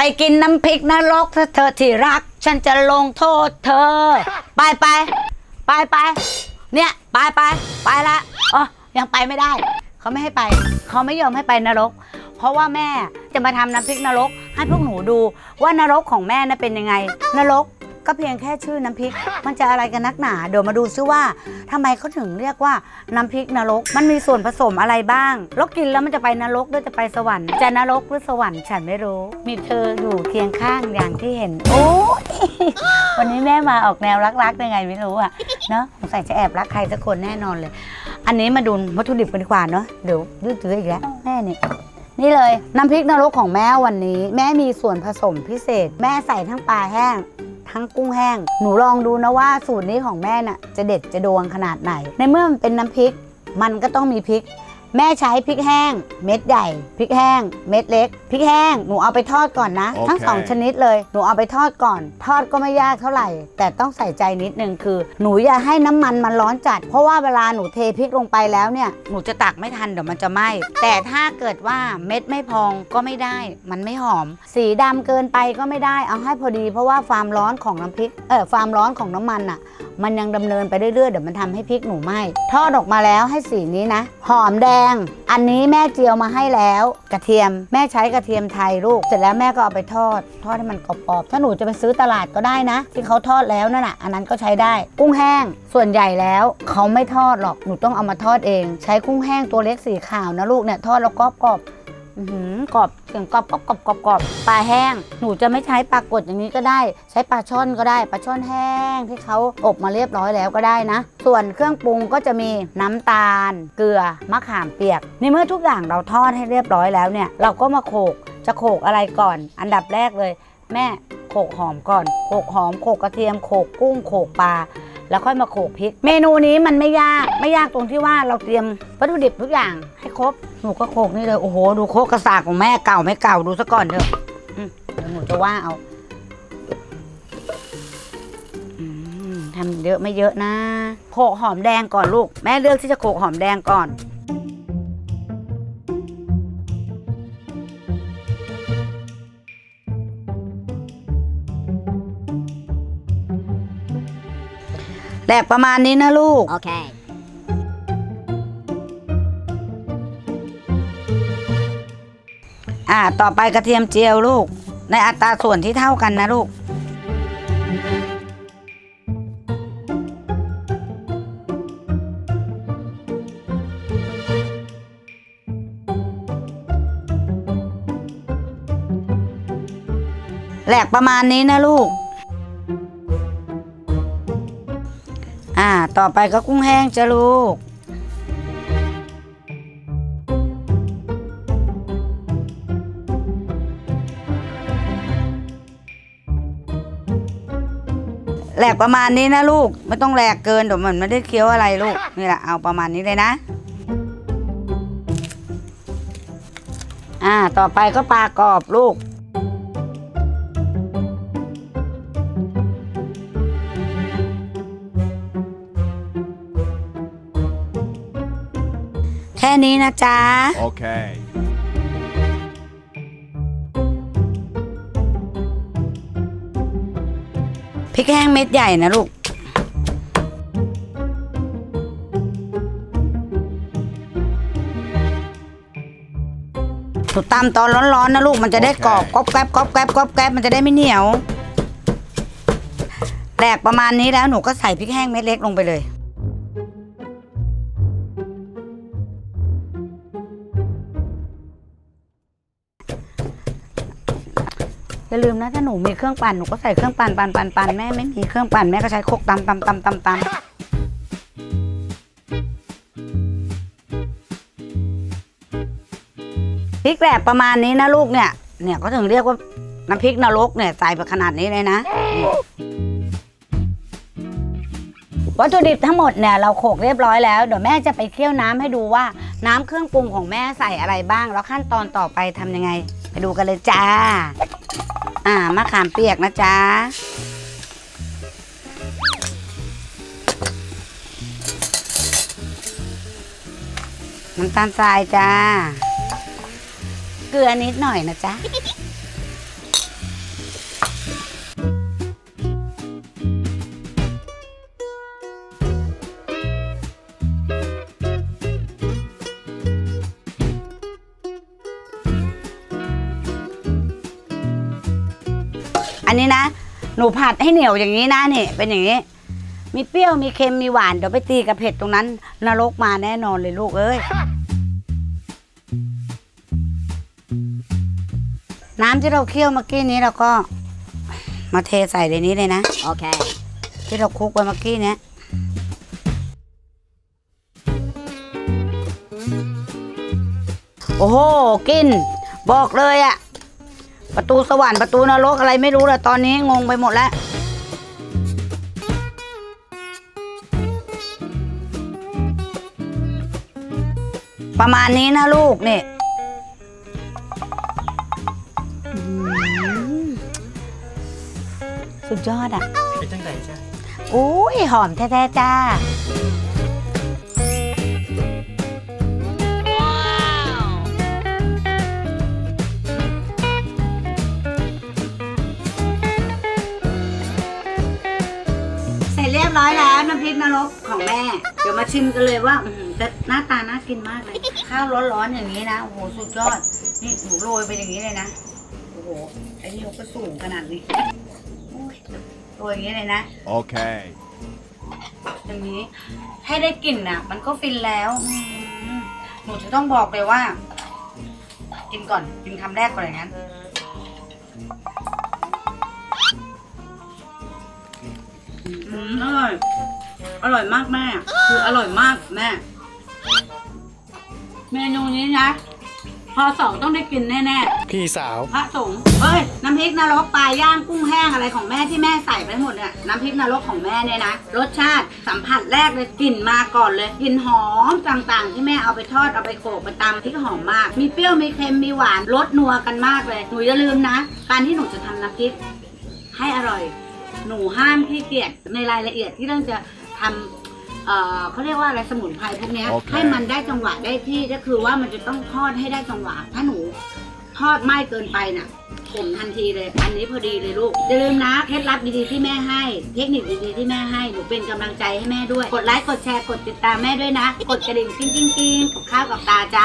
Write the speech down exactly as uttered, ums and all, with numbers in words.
ไปกินน้ำพริกนรกถ้าเธอที่รักฉันจะลงโทษเธอไปไปไปไปเนี่ยไปไปไปละอ๋อยังไปไม่ได้เขาไม่ให้ไปเขาไม่ยอมให้ไปนรกเพราะว่าแม่จะมาทำน้ำพริกนรกให้พวกหนูดูว่านรกของแม่น่ะเป็นยังไงนรกก็เพียงแค่ชื่อน้ำพริกมันจะอะไรกันนักหนาเดี๋ยวมาดูซิว่าทำไมเขาถึงเรียกว่าน้ำพริกนรกมันมีส่วนผสมอะไรบ้างแล้วกินแล้วมันจะไปนรกหรือจะไปสวรรค์จะนรกหรือสวรรค์ฉันไม่รู้มีเธออยู่เคียงข้างอย่างที่เห็นโอ้วันนี้แม่มาออกแนวรักๆยังไงไม่รู้อะเนาะสงสัยจะแอบรักใครสักคนแน่นอนเลยอันนี้มาดูวัตถุดิบกันดีกว่าเนาะเดี๋ยวยืดเยื้ออีกแล้วแม่เนี่ยนี่เลยน้ำพริกนรกของแม่วันนี้แม่มีส่วนผสมพิเศษแม่ใส่ทั้งปลาแห้งทั้งกุ้งแห้งหนูลองดูนะว่าสูตรนี้ของแม่น่ะจะเด็ดจะดวงขนาดไหนในเมื่อมันเป็นน้ำพริกมันก็ต้องมีพริกแม่ใช้พริกแห้งเม็ดใหญ่พริกแห้งเม็ดเล็กพริกแห้งหนูเอาไปทอดก่อนนะ okay. ทั้งสองชนิดเลยหนูเอาไปทอดก่อนทอดก็ไม่ยากเท่าไหร่แต่ต้องใส่ใจนิดนึงคือหนูอย่าให้น้ำมันมันร้อนจัดเพราะว่าเวลาหนูเทพริกลงไปแล้วเนี่ยหนูจะตักไม่ทันเดี๋ยวมันจะไหม้แต่ถ้าเกิดว่าเม็ดไม่พองก็ไม่ได้มันไม่หอมสีดำเกินไปก็ไม่ได้เอาให้พอดีเพราะว่าความร้อนของน้ำพริกเออความร้อนของน้ำมันอ่ะมันยังดำเนินไปเรื่อยๆเดี๋ยวมันทำให้พริกหนูไหม้ทอดออกมาแล้วให้สีนี้นะหอมแดงอันนี้แม่เจียวมาให้แล้วกระเทียมแม่ใช้กระเทียมไทยลูกเสร็จแล้วแม่ก็เอาไปทอดทอดให้มันกรอบๆถ้าหนูจะไปซื้อตลาดก็ได้นะที่เขาทอดแล้วนั่นน่ะอันนั้นก็ใช้ได้กุ้งแห้งส่วนใหญ่แล้วเขาไม่ทอดหรอกหนูต้องเอามาทอดเองใช้กุ้งแห้งตัวเล็กสีขาวนะลูกเนี่ยทอดแล้วกรอบๆกรอบเสียงกรอบกรอบกรอบกรอบกรอบปลาแห้งหนูจะไม่ใช้ปลากดอย่างนี้ก็ได้ใช้ปลาช่อนก็ได้ปลาช่อนแห้งที่เขาอบมาเรียบร้อยแล้วก็ได้นะส่วนเครื่องปรุงก็จะมีน้ำตาลเกลือมะขามเปียกในเมื่อทุกอย่างเราทอดให้เรียบร้อยแล้วเนี่ยเราก็มาโขลกจะโขลกอะไรก่อนอันดับแรกเลยแม่โขลกหอมก่อนโขลกหอมโขลกกระเทียมโขลกกุ้งโขลกปลาแล้วค่อยมาโขลกพริกเมนูนี้มันไม่ยากไม่ยากตรงที่ว่าเราเตรียมวัตถุดิบทุกอย่างให้ครบหนูก็โขลกนี่เลยโอ้โหดูโคกกระสากของแม่เก่าไม่เก่าดูซะก่อนเถอะเดี๋ยวหนูจะว่าเอาทำเยอะไม่เยอะนะโขลกหอมแดงก่อนลูกแม่เลือกที่จะโขลกหอมแดงก่อนแหลกประมาณนี้นะลูกโอเคอ่าต่อไปกระเทียมเจียวลูกในอัตราส่วนที่เท่ากันนะลูกแหลกประมาณนี้นะลูกอ่าต่อไปก็กุ้งแห้งจ้ะลูกแหลกประมาณนี้นะลูกไม่ต้องแหลกเกินเดี๋ยวมันไม่ได้เคี้ยวอะไรลูกนี่แหละเอาประมาณนี้เลยนะอ่าต่อไปก็ปลากรอบลูกแค่นี้นะจ๊ะโอเคพริกแห้งเม็ดใหญ่นะลูกถูกตำตอนร้อนๆนะลูกมันจะได้กรอบกรอบแกรบกรอบแกรบกรอบแกรบมันจะได้ไม่เหนียวแหลกประมาณนี้แล้วหนูก็ใส่พริกแห้งเม็ดเล็กลงไปเลยอย่าลืมนะถ้าหนูมีเครื่องปั่นหนูก็ใส่เครื่องปั่นปั่นปั่นปั่นแม่ไม่มีเครื่องปั่นแม่ก็ใช้โคกตำตำตำตำตำพริกแหลกประมาณนี้นะลูกเนี่ยเนี่ยก็ถึงเรียกว่าน้ำพริกนรกเนี่ยใส่ไปขนาดนี้เลยนะวัตถุดิบทั้งหมดเนี่ยเราโขลกเรียบร้อยแล้วเดี๋ยวแม่จะไปเคี่ยวน้ำให้ดูว่าน้ำเครื่องปรุงของแม่ใส่อะไรบ้างแล้วขั้นตอนต่อไปทำยังไงไปดูกันเลยจ้าอ่ามะขามเปียกนะจ๊ะน้ำตาลทรายจ้าเกลือนิดหน่อยนะจ๊ะอันนี้นะหนูผัดให้เหนียวอย่างนี้นะนี่เป็นอย่างนี้มีเปรี้ยวมีเค็มมีหวานเดี๋ยวไปตีกับเผ็ดตรงนั้นนรกมาแน่นอนเลยลูกเอ้ยน้ำที่เราเคี่ยวเมื่อกี้นี้เราก็มาเทใส่ในนี้เลยนะโอเคที่เราคลุกไว้เมื่อกี้เนี้ยโอ้โหกินบอกเลยอะประตูสวรรค์ประตูนรกอะไรไม่รู้เลยตอนนี้งงไปหมดแล้วประมาณนี้นะลูกนี่สุดยอดอ่ะเป็นจังไดจ้าโอ้ยหอมแท้ๆจ้าเสร็จเรียบร้อยแล้วน้ำพริกนรกของแม่เดี๋ยวมาชิมกันเลยว่าจะหน้าตาน่ากินมากเลยข้าวร้อนๆอย่างนี้นะโอ้โหสุดยอดนี่หนูโรยไปอย่างนี้เลยนะโอ้โหไอ้นี่เขาก็สูงขนาดนี้โรยอย่างนี้เลยนะโอเคอย่างนี้ให้ได้กลิ่นน่ะมันก็ฟินแล้วหนูจะต้องบอกเลยว่ากินก่อนกินคำแรกก่อนอย่างนั้นอืมอร่อยอร่อยมากแม่คืออร่อยมากแม่เมนูนี้นะพอสองต้องได้กินแน่ๆพี่สาวพระสงฆ์เฮ้ยน้ำพริกนรกปลาย่างกุ้งแห้งอะไรของแม่ที่แม่ใส่ไปหมดเนี่ยน้ำพริกนรกของแม่เนี่ยนะรสชาติสัมผัสแรกเลยกลิ่นมาก่อนเลยกลิ่นหอมต่างๆที่แม่เอาไปทอดเอาไปโขลกไปตำพริกหอมมากมีเปรี้ยวมีเค็มมีหวานรสนัวกันมากเลยหนูอย่าลืมนะการที่หนูจะทำน้ำพริกให้อร่อยหนูห้ามขี้เกียจในรายละเอียดที่ต้องจะทำเอ่อเขาเรียกว่าอะไรสมุนไพรพวกนี้ okay. ให้มันได้จังหวะได้ที่ก็คือว่ามันจะต้องทอดให้ได้จังหวะถ้าหนูทอดไหม้เกินไปน่ะผมทันทีเลยอันนี้พอดีเลยลูกอย่าลืมนะเคล็ดลับดีๆที่แม่ให้เทคนิคดีๆที่แม่ให้หนูเป็นกำลังใจให้แม่ด้วยกดไลค์กดแชร์กดติดตามแม่ด้วยนะกดกระดิ่งกิ้งกิ้งกิ้งกับข้าวกับตาจ้า